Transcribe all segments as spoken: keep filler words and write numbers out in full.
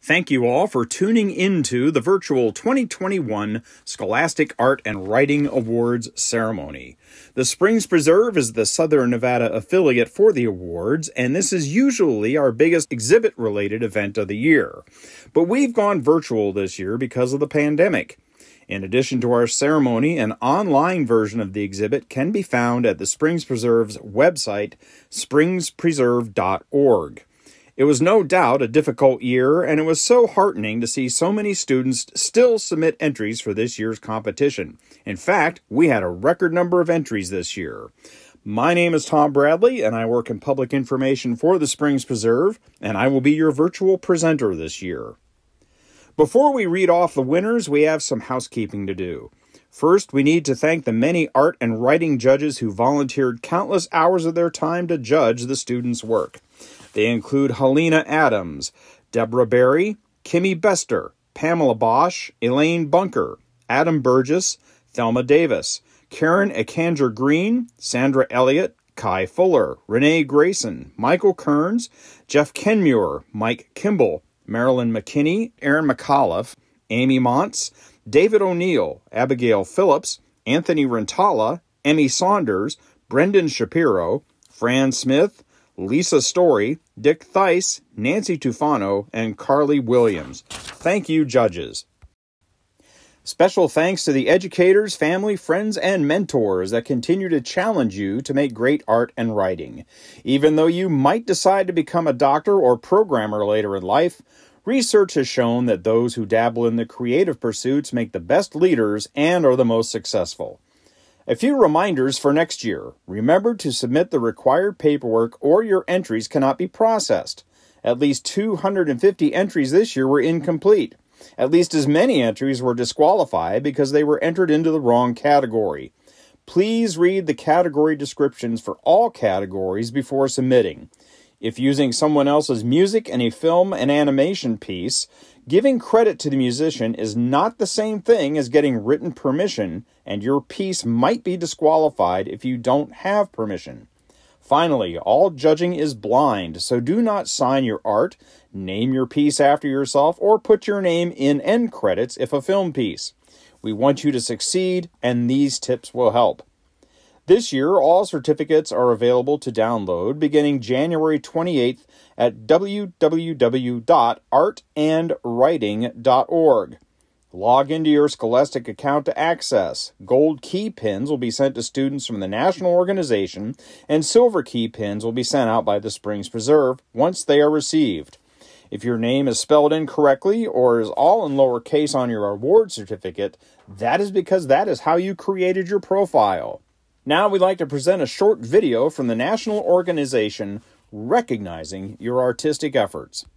Thank you all for tuning into the virtual twenty twenty-one Scholastic Art and Writing Awards ceremony. The Springs Preserve is the Southern Nevada affiliate for the awards, and this is usually our biggest exhibit-related event of the year. But we've gone virtual this year because of the pandemic. In addition to our ceremony, an online version of the exhibit can be found at the Springs Preserve's website, springs preserve dot org. It was no doubt a difficult year, and it was so heartening to see so many students still submit entries for this year's competition. In fact, we had a record number of entries this year. My name is Tom Bradley, and I work in public information for the Springs Preserve, and I will be your virtual presenter this year. Before we read off the winners, we have some housekeeping to do. First, we need to thank the many art and writing judges who volunteered countless hours of their time to judge the students' work. They include Helena Adams, Deborah Berry, Kimmy Bester, Pamela Bosch, Elaine Bunker, Adam Burgess, Thelma Davis, Karen Ekanger Green, Sandra Elliott, Kai Fuller, Renee Grayson, Michael Kearns, Jeff Kenmuir, Mike Kimball, Marilyn McKinney, Aaron McAuliffe, Amy Montz, David O'Neill, Abigail Phillips, Anthony Rentala, Emmy Saunders, Brendan Shapiro, Fran Smith, Lisa Story, Dick Thice, Nancy Tufano, and Carly Williams. Thank you, judges. Special thanks to the educators, family, friends, and mentors that continue to challenge you to make great art and writing. Even though you might decide to become a doctor or programmer later in life, research has shown that those who dabble in the creative pursuits make the best leaders and are the most successful. A few reminders for next year. Remember to submit the required paperwork or your entries cannot be processed. At least two hundred fifty entries this year were incomplete. At least as many entries were disqualified because they were entered into the wrong category. Please read the category descriptions for all categories before submitting. If using someone else's music in a film and animation piece, giving credit to the musician is not the same thing as getting written permission, and your piece might be disqualified if you don't have permission. Finally, all judging is blind, so do not sign your art, name your piece after yourself, or put your name in end credits if a film piece. We want you to succeed, and these tips will help. This year, all certificates are available to download beginning January twenty-eighth at w w w dot art and writing dot org. Log into your Scholastic account to access. Gold key pins will be sent to students from the national organization, and silver key pins will be sent out by the Springs Preserve once they are received. If your name is spelled incorrectly or is all in lowercase on your award certificate, that is because that is how you created your profile. Now we'd like to present a short video from the national organization recognizing your artistic efforts.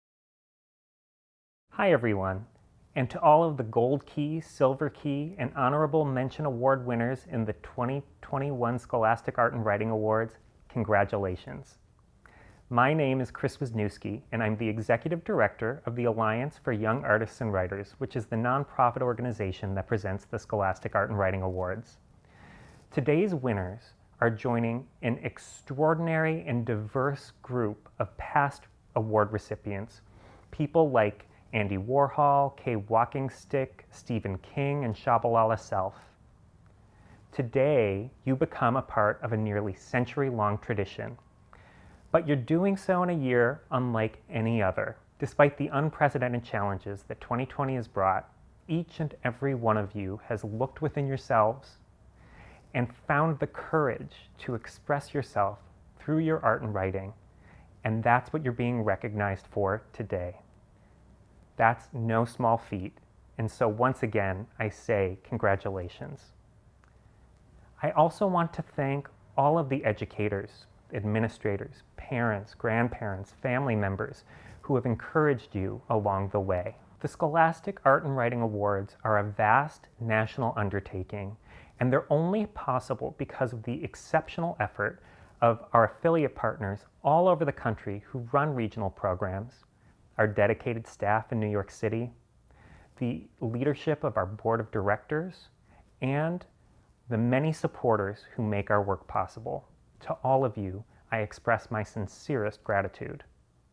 Hi everyone, and to all of the Gold Key, Silver Key, and Honorable Mention Award winners in the twenty twenty-one Scholastic Art and Writing Awards, congratulations. My name is Chris Wisniewski, and I'm the Executive Director of the Alliance for Young Artists and Writers, which is the nonprofit organization that presents the Scholastic Art and Writing Awards. Today's winners are joining an extraordinary and diverse group of past award recipients, people like Andy Warhol, Kay Walkingstick, Stephen King, and Shabalala Self. Today, you become a part of a nearly century-long tradition, but you're doing so in a year unlike any other. Despite the unprecedented challenges that twenty twenty has brought, each and every one of you has looked within yourselves and found the courage to express yourself through your art and writing, and that's what you're being recognized for today. That's no small feat, and so once again, I say congratulations. I also want to thank all of the educators, administrators, parents, grandparents, family members who have encouraged you along the way. The Scholastic Art and Writing Awards are a vast national undertaking, and they're only possible because of the exceptional effort of our affiliate partners all over the country who run regional programs, our dedicated staff in New York City, the leadership of our board of directors, and the many supporters who make our work possible. To all of you, I express my sincerest gratitude.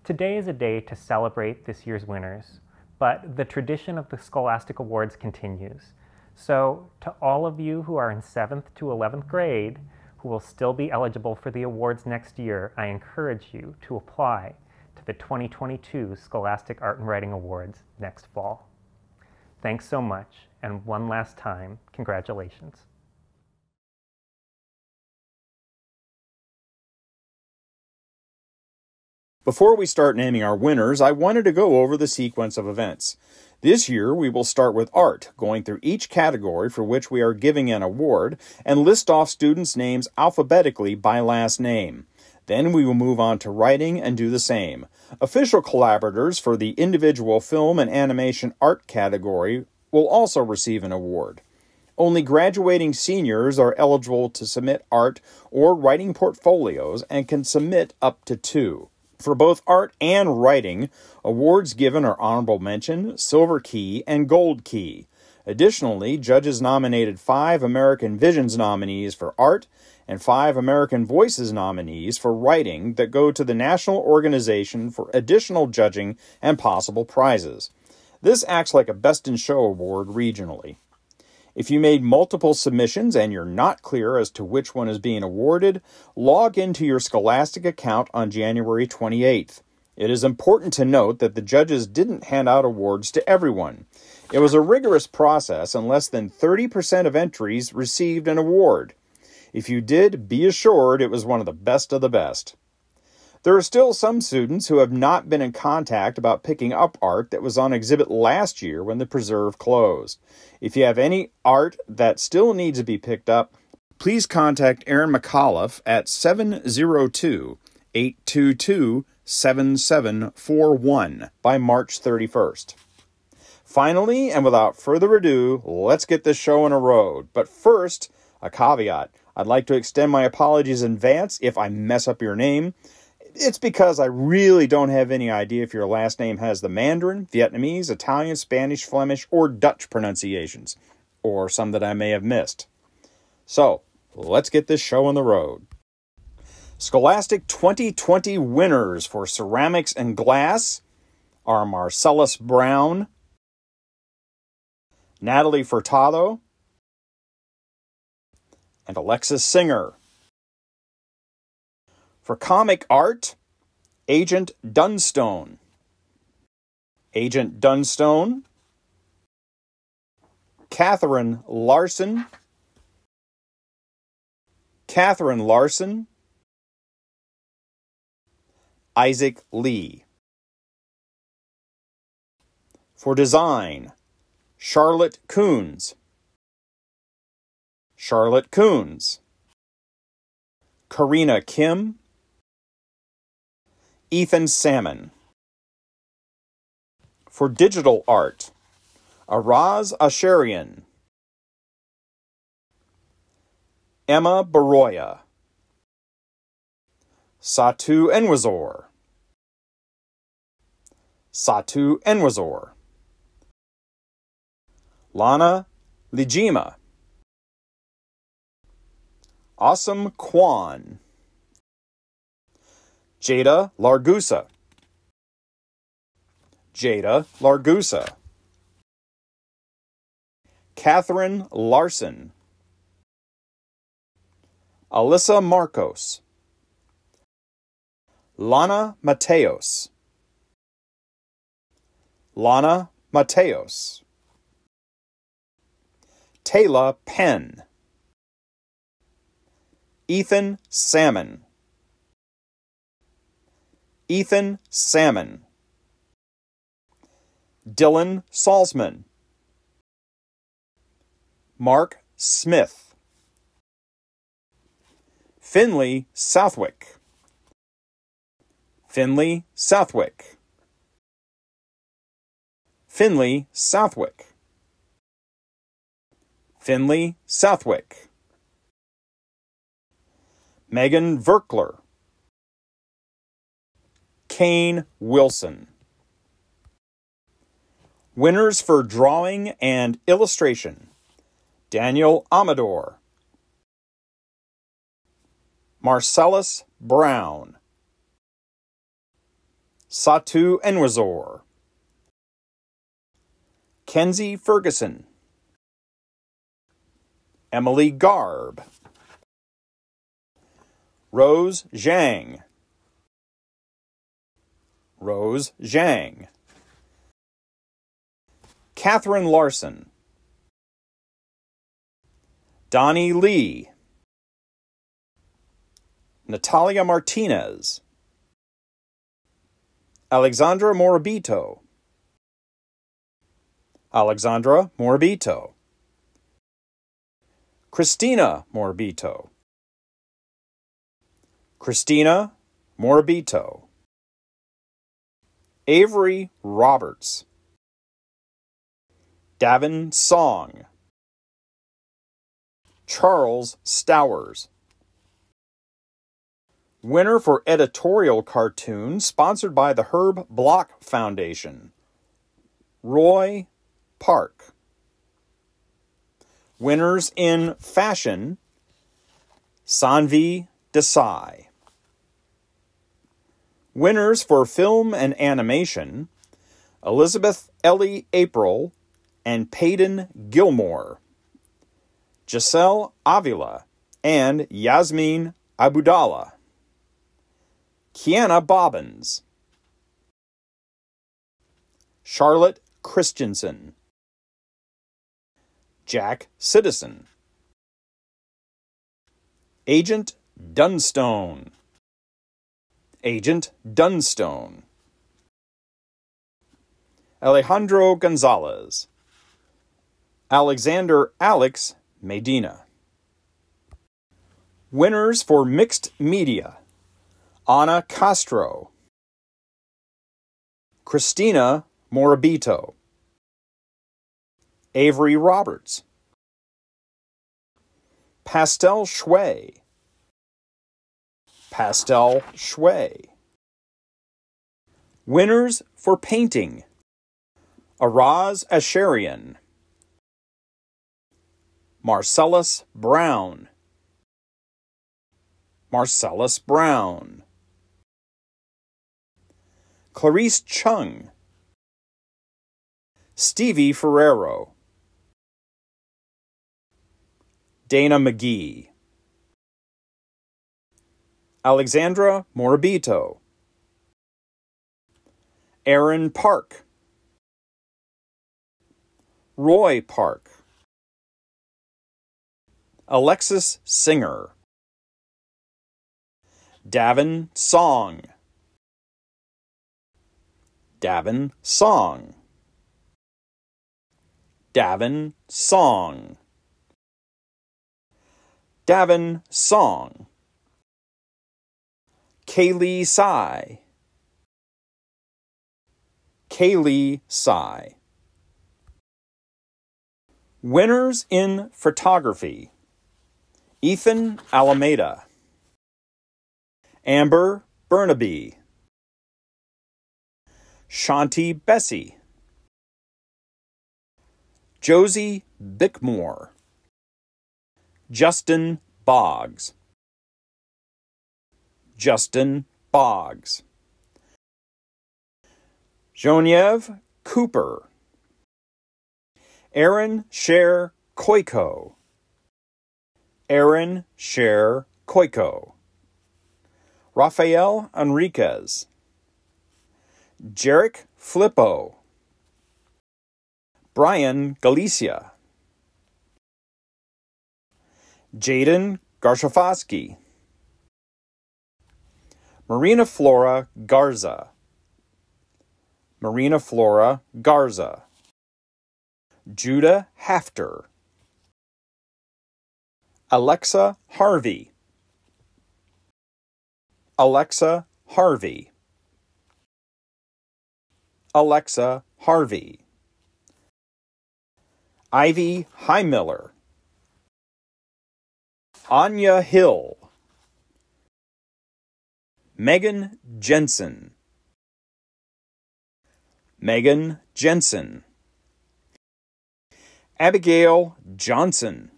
Today is a day to celebrate this year's winners, but the tradition of the Scholastic Awards continues. So, to all of you who are in seventh to eleventh grade, who will still be eligible for the awards next year, I encourage you to apply to the twenty twenty-two Scholastic Art and Writing Awards next fall. Thanks so much, and one last time, congratulations. Before we start naming our winners, I wanted to go over the sequence of events. This year, we will start with art, going through each category for which we are giving an award, and list off students' names alphabetically by last name. Then we will move on to writing and do the same. Official collaborators for the individual film and animation art category will also receive an award. Only graduating seniors are eligible to submit art or writing portfolios and can submit up to two. For both art and writing, awards given are Honorable Mention, Silver Key, and Gold Key. Additionally, judges nominated five American Visions nominees for art and five American Voices nominees for writing that go to the National Organization for additional judging and possible prizes. This acts like a Best in Show award regionally. If you made multiple submissions and you're not clear as to which one is being awarded, log into your Scholastic account on January twenty-eighth. It is important to note that the judges didn't hand out awards to everyone. It was a rigorous process, and less than thirty percent of entries received an award. If you did, be assured it was one of the best of the best. There are still some students who have not been in contact about picking up art that was on exhibit last year when the preserve closed. If you have any art that still needs to be picked up, please contact Aaron McAuliffe at seven oh two, eight two two, seven seven four one by March thirty-first. Finally, and without further ado, let's get this show on a road. But first, a caveat. I'd like to extend my apologies in advance if I mess up your name. It's because I really don't have any idea if your last name has the Mandarin, Vietnamese, Italian, Spanish, Flemish, or Dutch pronunciations, or some that I may have missed. So, let's get this show on the road. Scholastic twenty twenty winners for ceramics and glass are Marcellus Brown, Natalie Furtado, and Alexis Singer. For comic art, Agent Dunstone. Agent Dunstone, Catherine Larson, Catherine Larson, Isaac Lee. For design, Charlotte Coons, Charlotte Coons, Karina Kim, Ethan Salmon. For digital art, Araz Asharian, Emma Baroya, Satu Enwazor, Satu Enwazor, Lana Lijima, Awesome Kwan, Jada Largusa, Jada Largusa, Catherine Larson, Alyssa Marcos, Lana Mateos, Lana Mateos, Taylor Penn, Ethan Salmon, Ethan Salmon, Dylan Salzman, Mark Smith, Finley Southwick, Finley Southwick, Finley Southwick, Finley Southwick, Megan Verkler, Kane Wilson. Winners for drawing and illustration, Daniel Amador, Marcellus Brown, Satu Enwazor, Kenzie Ferguson, Emily Garb, Rose Zhang, Rose Zhang, Catherine Larson, Donnie Lee, Natalia Martinez, Alexandra Morabito, Alexandra Morabito, Christina Morabito, Christina Morabito, Avery Roberts, Davin Song, Charles Stowers. Winner for editorial cartoon sponsored by the Herb Block Foundation, Roy Park. Winners in fashion, Sanvi Desai. Winners for film and animation, Elizabeth Ellie April and Payden Gilmore, Giselle Avila and Yasmin Abudallah, Kiana Bobbins, Charlotte Christensen, Jack Citizen, Agent Dunstone, Agent Dunstone, Alejandro Gonzalez, Alexander Alex Medina. Winners for mixed media, Ana Castro, Christina Morabito, Avery Roberts, Pastel Shui, Pastel Shui. Winners for painting, Araz Asharian, Marcellus Brown, Marcellus Brown, Clarice Chung, Stevie Ferrero, Dana McGee, Alexandra Morabito, Aaron Park, Roy Park, Alexis Singer, Davin Song, Davin Song, Davin Song, Davin Song, Kaylee Tsai, Kaylee Tsai. Winners in photography, Ethan Alameda, Amber Burnaby, Shanti Bessie, Josie Bickmore, Justin Boggs, Justin Boggs, Genevieve Cooper, Aaron Sher Koiko, Aaron Sher Koiko, Rafael Enriquez, Jarek Flippo, Brian Galicia, Jaden Garshofsky, Marina Flora Garza, Marina Flora Garza, Judah Hafter, Alexa Harvey, Alexa Harvey, Alexa Harvey, Ivy Highmiller, Anya Hill, Megan Jensen, Megan Jensen, Abigail Johnson,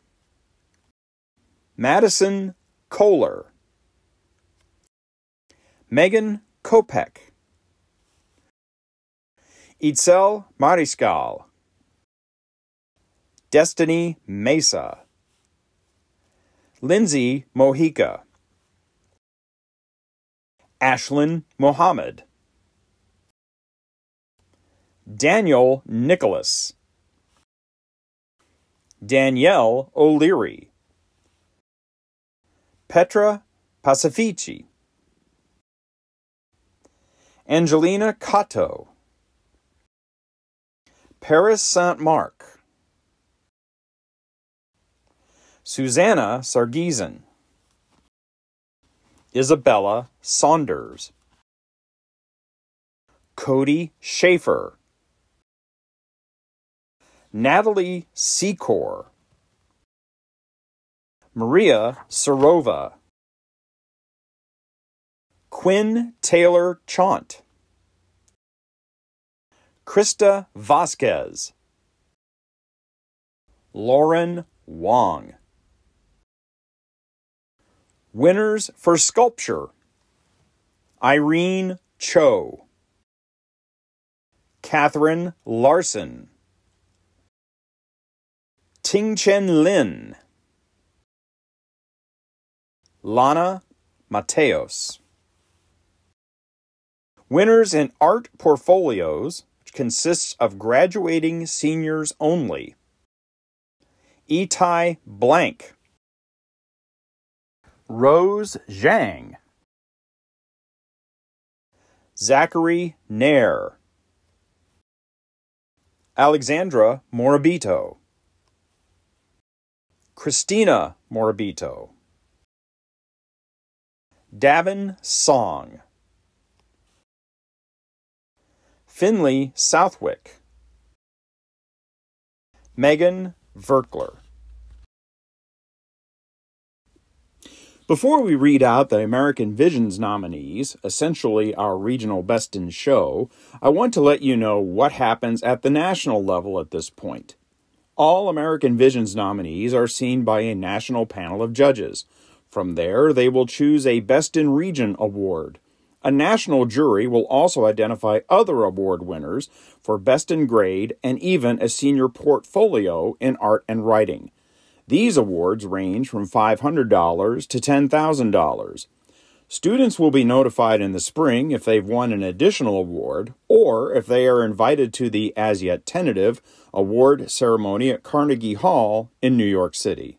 Madison Kohler, Megan Kopek, Itzel Mariscal, Destiny Mesa, Lindsay Mojica, Ashlyn Mohammed, Daniel Nicholas, Danielle O'Leary, Petra Pacifici, Angelina Cato, Paris Saint-Marc, Susanna Sargizan, Isabella Saunders, Cody Schaefer, Natalie Secor, Maria Serova, Quinn Taylor Chaunt, Krista Vasquez, Lauren Wong. Winners for Sculpture: Irene Cho, Catherine Larson, Tingchen Lin, Lana Mateos. Winners in Art Portfolios, which consists of graduating seniors only: Itai Blank, Rose Zhang, Zachary Nair, Alexandra Morabito, Christina Morabito, Davin Song, Finley Southwick, Megan Verkler. Before we read out the American Visions nominees, essentially our regional Best in Show, I want to let you know what happens at the national level at this point. All American Visions nominees are seen by a national panel of judges. From there, they will choose a Best in Region award. A national jury will also identify other award winners for Best in Grade and even a senior portfolio in art and writing. These awards range from five hundred dollars to ten thousand dollars. Students will be notified in the spring if they've won an additional award, or if they are invited to the as yet tentative award ceremony at Carnegie Hall in New York City.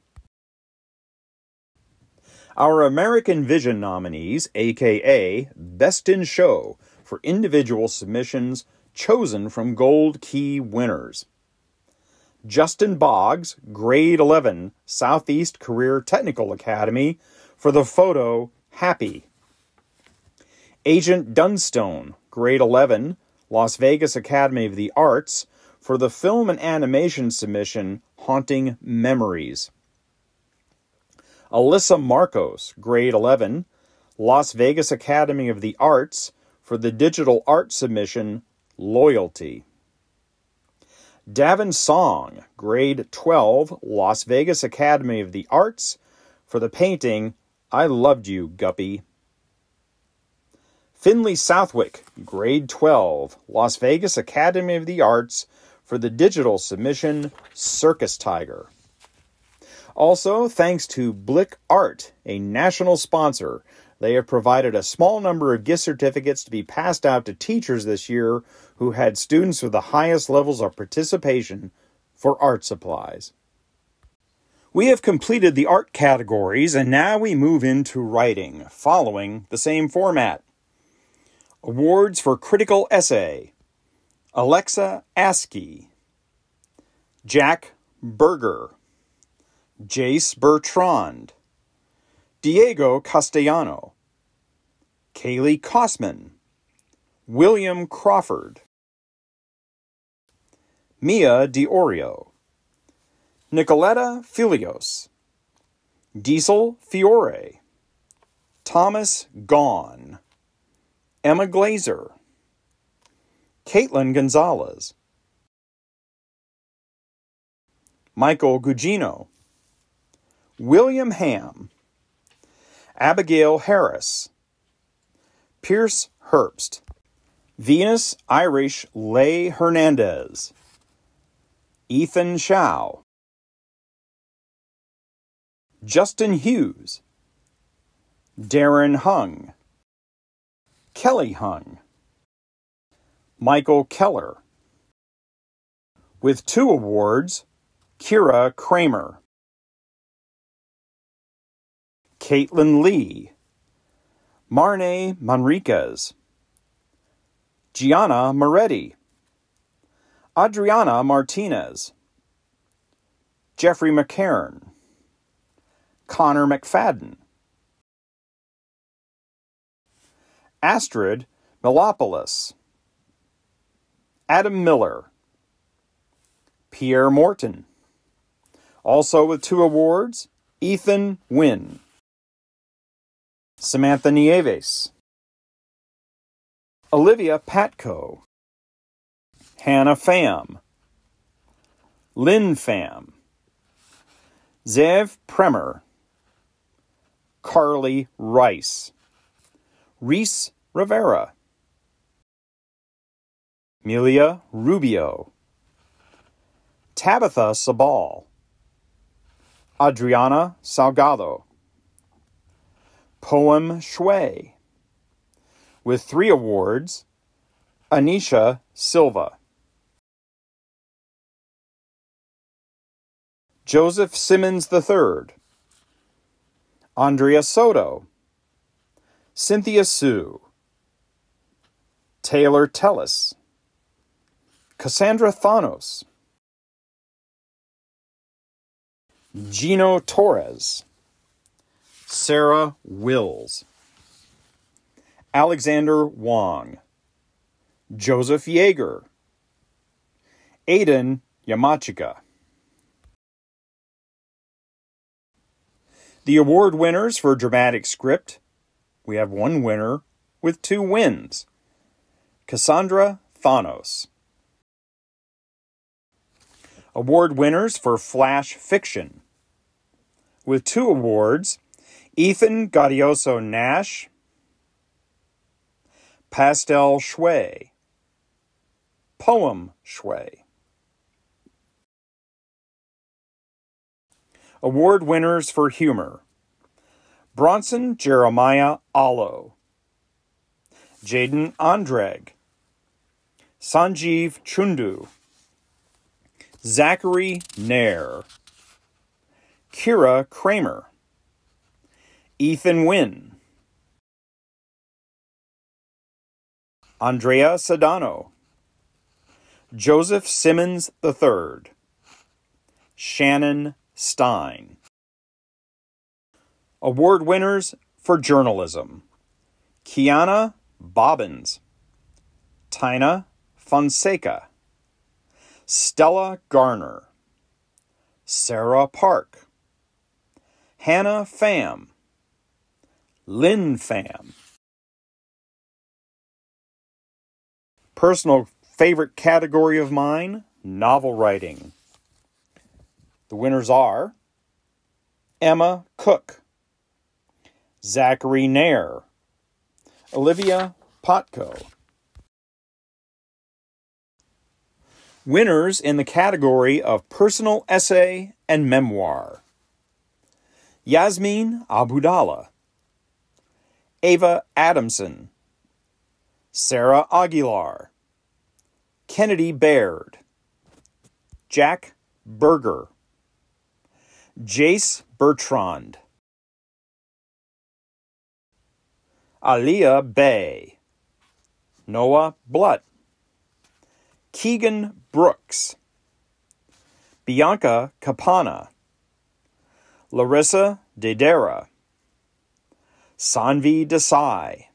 Our American Vision nominees, aka Best in Show, for individual submissions chosen from Gold Key winners: Justin Boggs, Grade eleven, Southeast Career Technical Academy, for the photo Happy. Agent Dunstone, Grade eleven, Las Vegas Academy of the Arts, for the film and animation submission Haunting Memories. Alyssa Marcos, Grade eleven, Las Vegas Academy of the Arts, for the digital art submission Loyalty. Davin Song, Grade twelve, Las Vegas Academy of the Arts, for the painting I Loved You, Guppy. Finley Southwick, Grade twelve, Las Vegas Academy of the Arts, for the digital submission Circus Tiger. Also, thanks to Blick Art, a national sponsor, they have provided a small number of gift certificates to be passed out to teachers this year who had students with the highest levels of participation for art supplies. We have completed the art categories, and now we move into writing, following the same format. Awards for Critical Essay: Alexa Askey, Jack Berger, Jace Bertrand, Diego Castellano, Kaylee Kosman, William Crawford, Mia Diorio, Nicoletta Filios, Diesel Fiore, Thomas Gaughan, Emma Glazer, Caitlin Gonzalez, Michael Gugino, William Ham, Abigail Harris, Pierce Herbst, Venus Irish Leigh Hernandez, Ethan Chow, Justin Hughes, Darren Hung, Kelly Hung, Michael Keller. With two awards, Kira Kramer, Caitlin Lee, Marne Manriquez, Gianna Moretti, Adriana Martinez, Jeffrey McCarron, Connor McFadden, Astrid Milopoulos, Adam Miller, Pierre Morton. Also with two awards, Ethan Wynn, Samantha Nieves, Olivia Patko, Hannah Pham, Lynn Pham, Zev Premer, Carly Rice, Reese Rivera, Melia Rubio, Tabitha Sabal, Adriana Salgado, Poem Shui. With three awards, Anisha Silva, Joseph Simmons the third, Andrea Soto, Cynthia Sue, Taylor Tellis, Cassandra Thanos, Gino Torres, Sarah Wills, Alexander Wong, Joseph Yeager, Aidan Yamachika. The award winners for dramatic script, we have one winner with two wins, Cassandra Thanos. Award winners for flash fiction, with two awards, Ethan Gaudioso Nash, Pastel Shui, Poem Shui. Award winners for humor, Bronson Jeremiah Allo, Jaden Andreg, Sanjeev Chundu, Zachary Nair, Kira Kramer, Ethan Wynn, Andrea Sedano, Joseph Simmons the third, Shannon Stein. Award winners for journalism, Kiana Bobbins, Tina Fonseca, Stella Garner, Sarah Park, Hannah Pham, Lynn Pham. Personal favorite category of mine, novel writing. The winners are Emma Cook, Zachary Nair, Olivia Potko. Winners in the category of personal essay and memoir, Yasmin Abudallah, Ava Adamson, Sarah Aguilar, Kennedy Baird, Jack Berger, Jace Bertrand, Aliyah Bay, Noah Blutt, Keegan Brooks, Bianca Capana, Larissa Dedera, Sanvi Desai,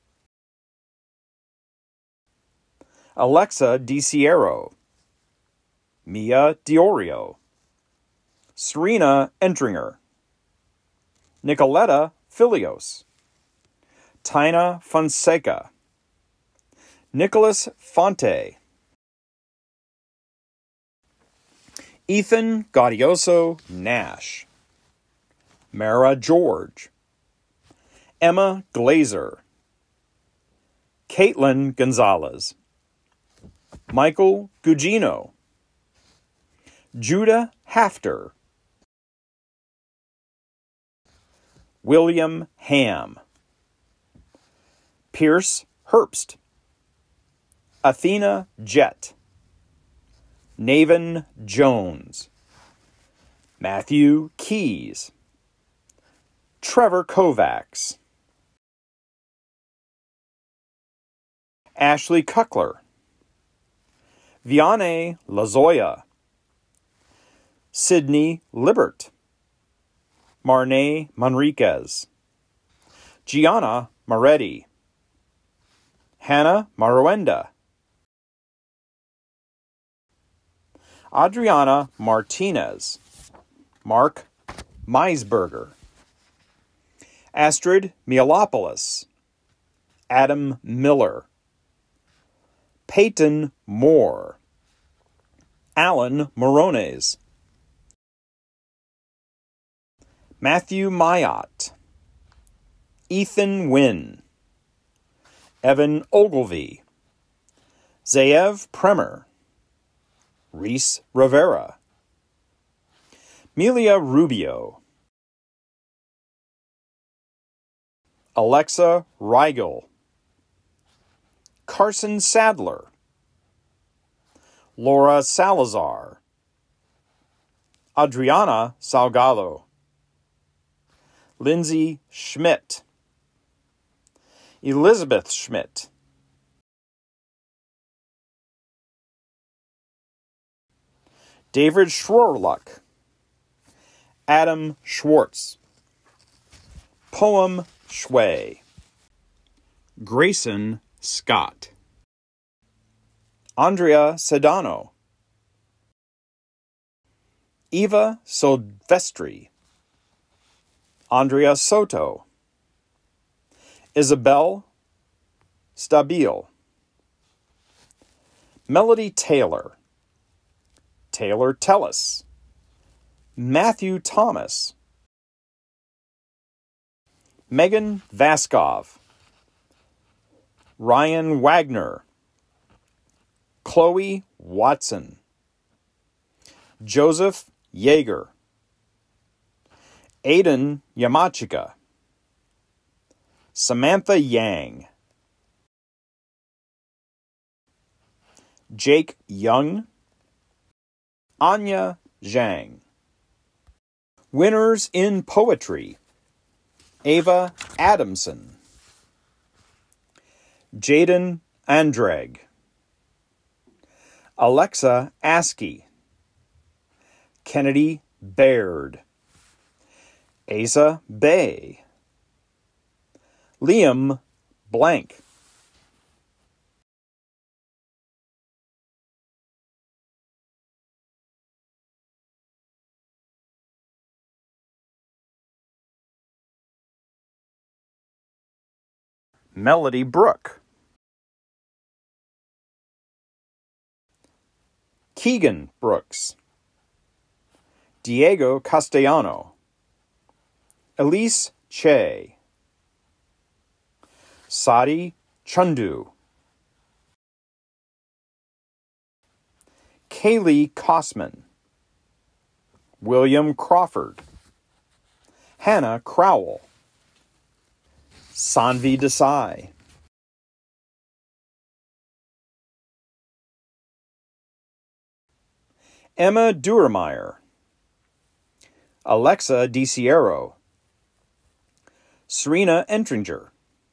Alexa DiCiero, Mia Diorio, Serena Endringer, Nicoletta Filios, Tina Fonseca, Nicholas Fonte, Ethan Gaudioso Nash, Mara George, Emma Glazer, Caitlin Gonzalez, Michael Gugino, Judah Hafter, William Ham, Pierce Herbst, Athena Jett, Naven Jones, Matthew Keys, Trevor Kovacs, Ashley Kuckler, Vianney Lazoya, Sydney Libert, Marnay Manriquez, Gianna Moretti, Hannah Maruenda, Adriana Martinez, Mark Meisberger, Astrid Mialopoulos, Adam Miller, Peyton Moore, Alan Morones, Matthew Mayotte, Ethan Wynn, Evan Ogilvy, Zayev Premer, Reese Rivera, Melia Rubio, Alexa Rigel, Carson Sadler, Laura Salazar, Adriana Salgado, Lindsay Schmidt, Elizabeth Schmidt, David Schroerluck, Adam Schwartz, Poem Shui, Grayson Scott, Andrea Sedano, Eva Silvestri, Andrea Soto, Isabel Stabile, Melody Taylor, Taylor Tellis, Matthew Thomas, Megan Vaskov, Ryan Wagner, Chloe Watson, Joseph Yeager, Aiden Yamachika, Samantha Yang, Jake Young, Anya Zhang. Winners in Poetry: Ava Adamson, Jaden Andrag, Alexa Askey, Kennedy Baird, Asa Bay, Liam Blank, Melody Brooke, Keegan Brooks, Diego Castellano, Elise Che, Sadi Chundu, Kaylee Kosman, William Crawford, Hannah Crowell, Sanvi Desai, Emma Durmeyer, Alexa DiCiero, Serena Entringer,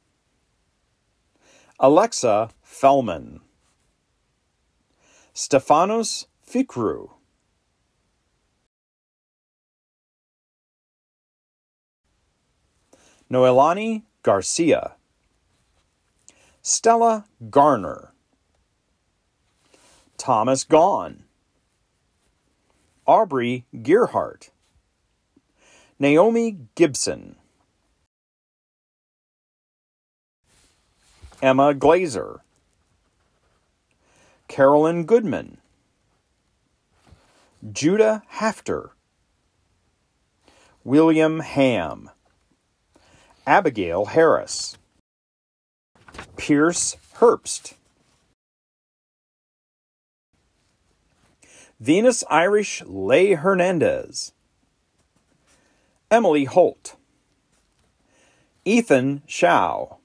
Alexa Fellman, Stefanos Fikru, Noelani Garcia, Stella Garner, Thomas Gaughan, Aubrey Gearhart, Naomi Gibson, Emma Glazer, Carolyn Goodman, Judah Hafter, William Ham, Abigail Harris, Pierce Herbst. Venus Irish Leigh Hernandez. Emily Holt. Ethan Shao.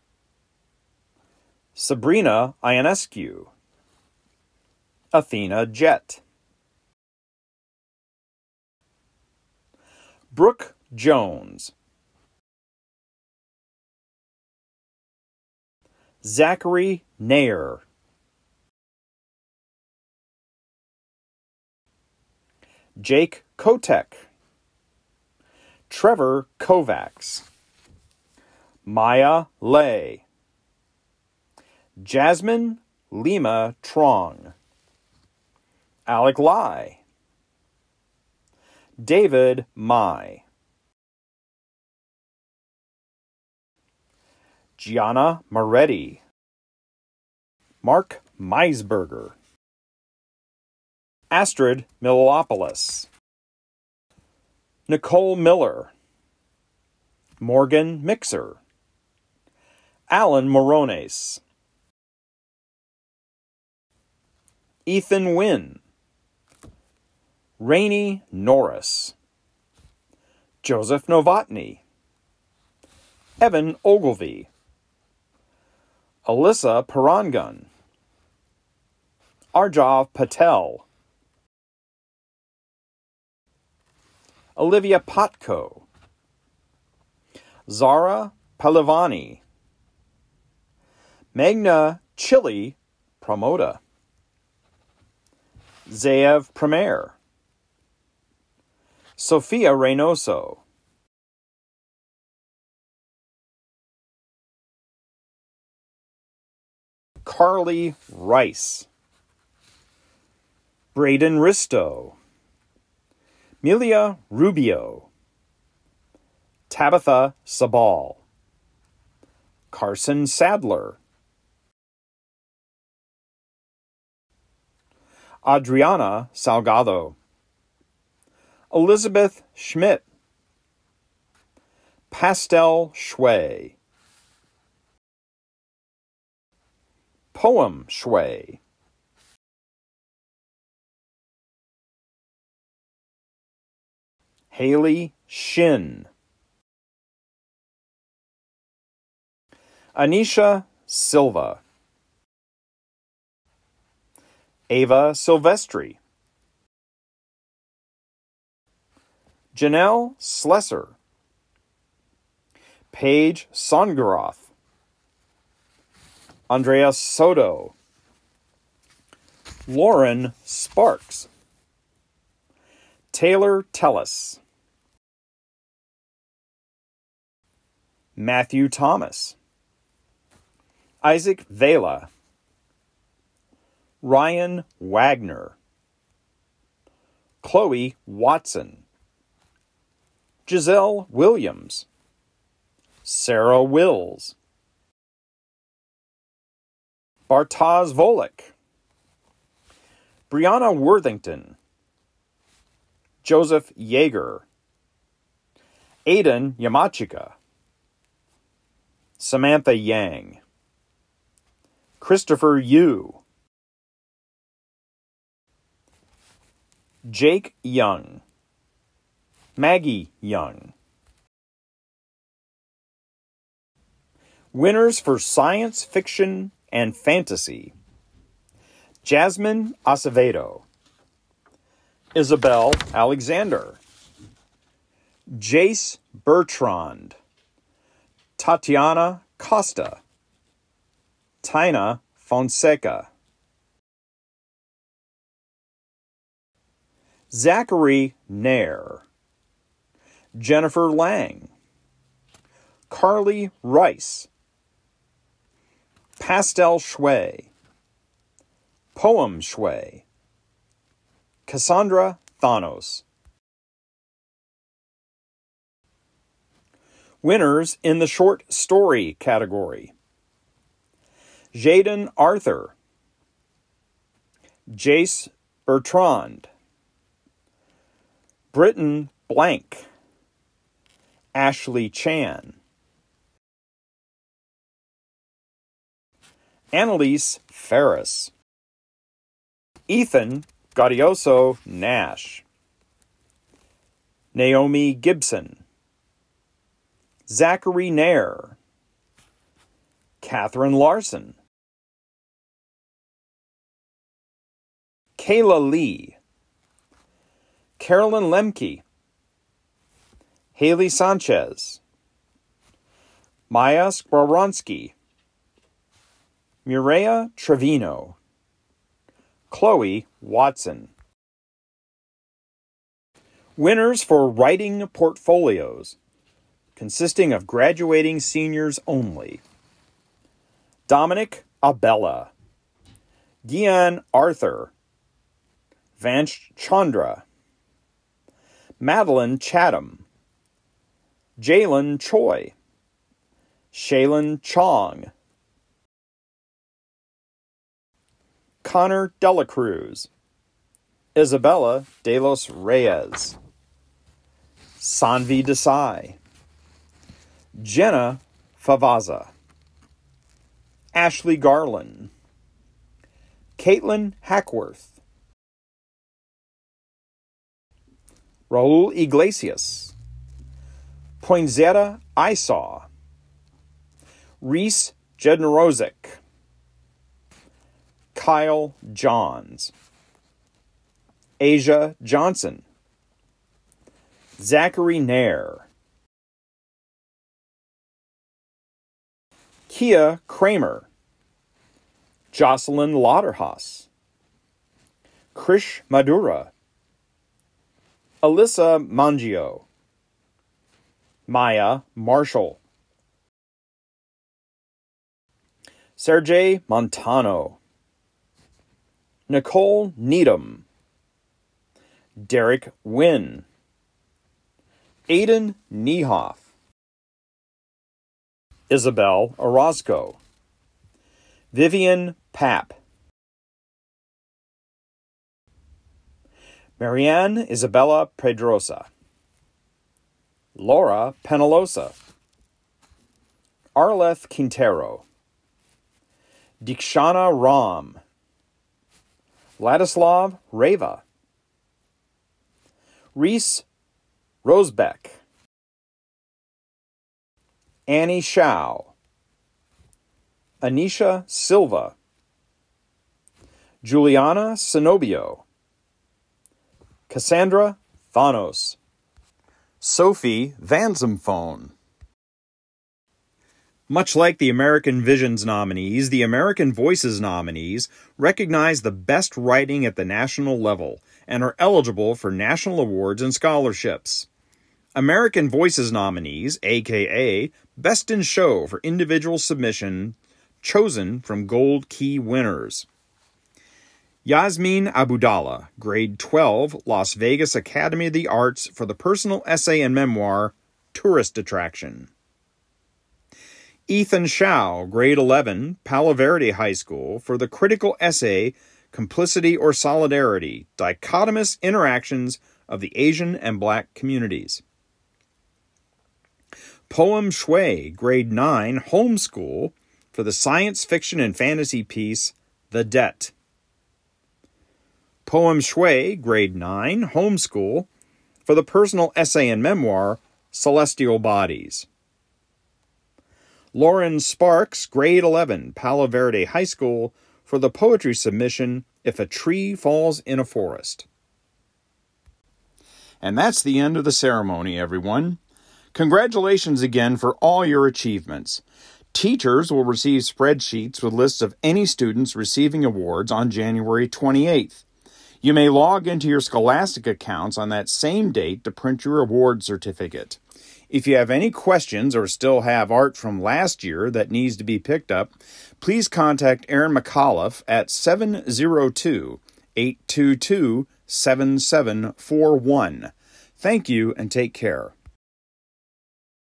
Sabrina Ionescu. Athena Jett. Brooke Jones. Zachary Nair. Jake Kotek. Trevor Kovacs. Maya Lay. Jasmine Lima Trong. Alec Lai. David Mai. Gianna Moretti. Mark Meisberger. Astrid Milopoulos. Nicole Miller. Morgan Mixer. Alan Morones. Ethan Wynn. Rainey Norris. Joseph Novotny. Evan Ogilvy. Alyssa Parangun. Arjav Patel. Olivia Potko. Zara Palavani. Magna Chili Promoda. Zaev Premier. Sophia Reynoso. Carly Rice. Braden Risto. Melia Rubio. Tabitha Sabal. Carson Sadler. Adriana Salgado. Elizabeth Schmidt. Pastel Shui. Poem Shui. Haley Shin. Anisha Silva. Ava Silvestri. Janelle Slesser. Paige Songaroth. Andrea Soto. Lauren Sparks. Taylor Tellis. Matthew Thomas. Isaac Vela. Ryan Wagner. Chloe Watson. Giselle Williams. Sarah Wills. Bartosz Volek. Brianna Worthington. Joseph Yeager. Aidan Yamachika. Samantha Yang. Christopher Yu. Jake Young. Maggie Young. Winners for Science Fiction and Fantasy. Jasmine Acevedo. Isabel Alexander. Jace Bertrand. Tatiana Costa. Tina Fonseca. Zachary Nair. Jennifer Lang. Carly Rice. Pastel Shui. Poem Shui. Cassandra Thanos. Winners in the short story category. Jaden Arthur. Jace Bertrand. Britton Blank. Ashley Chan. Annalise Ferris. Ethan Gaudioso Nash. Naomi Gibson. Zachary Nair. Catherine Larson. Kayla Lee. Carolyn Lemke. Haley Sanchez. Maya Skwaronsky. Mireya Trevino. Chloe Watson. Winners for writing portfolios, consisting of graduating seniors only. Dominic Abella. Gian Arthur. Vansh Chandra. Madeline Chatham. Jalen Choi. Shaylin Chong. Connor Delacruz. Isabella de los Reyes. Sanvi Desai. Jenna Favaza. Ashley Garland. Caitlin Hackworth. Raul Iglesias. Poinzetta Isaw. Reese Jednorozic. Kyle Johns. Asia Johnson. Zachary Nair. Kia Kramer. Jocelyn Lauderhaus. Krish Madura. Alyssa Mangio. Maya Marshall. Sergey Montano. Nicole Needham. Derek Wynn. Aiden Niehoff. Isabel Orozco. Vivian Papp. Marianne Isabella Pedrosa. Laura Penalosa. Arleth Quintero. Dikshana Ram. Ladislav Reva. Reese Rosebeck. Annie Shao. Anisha Silva. Juliana Cenobio. Cassandra Thanos. Sophie Vanzamphone. Much like the American Visions nominees, the American Voices nominees recognize the best writing at the national level and are eligible for national awards and scholarships. American Voices nominees, aka Best in Show for individual submission, chosen from Gold Key winners. Yasmin Abudallah, Grade twelve, Las Vegas Academy of the Arts for the personal essay and memoir, Tourist Attraction. Ethan Shao, Grade eleven, Palo Verde High School, for the critical essay, Complicity or Solidarity, Dichotomous Interactions of the Asian and Black Communities. Poem Shui, Grade nine, Homeschool, for the science fiction and fantasy piece, The Debt. Poem Shui, Grade nine, Homeschool, for the personal essay and memoir, Celestial Bodies. Lauren Sparks, Grade eleven, Palo Verde High School, for the poetry submission, If a Tree Falls in a Forest. And that's the end of the ceremony, everyone. Congratulations again for all your achievements. Teachers will receive spreadsheets with lists of any students receiving awards on January twenty-eighth. You may log into your Scholastic accounts on that same date to print your award certificate. If you have any questions or still have art from last year that needs to be picked up, please contact Aaron McAuliffe at seven oh two, eight two two, seven seven four one. Thank you and take care.